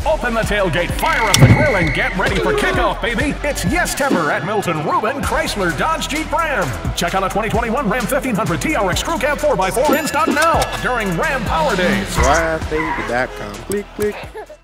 Open the tailgate, fire up the grill, and get ready for kickoff, baby. It's Yes-Tember at Milton Ruben Chrysler Dodge Jeep Ram. Check out a 2021 Ram 1500 TRX Crew Cab 4x4 in stock now during Ram Power Days. RamBaby.com. Click, click.